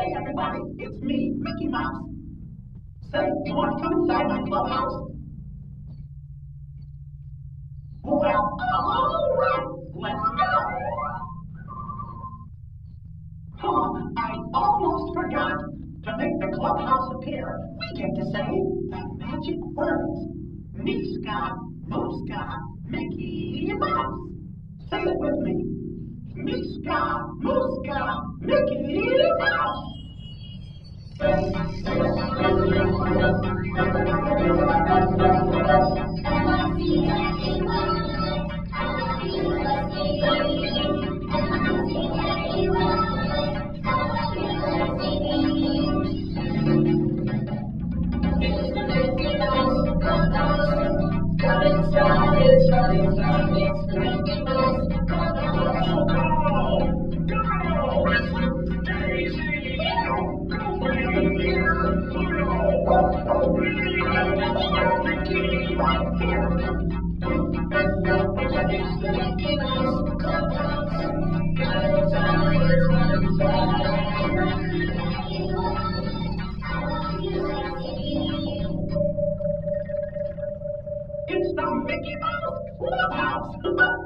Hey everybody, it's me, Mickey Mouse. Say, you want to come inside my clubhouse? Well, all right, let's go. I almost forgot. To make the clubhouse appear, we get to say the magic words. Meeska, Mooska, Mickey Mouse. Say it with me. Meeska, Mooska, Mickey Mouse. It's the Mickey Mouse Clubhouse!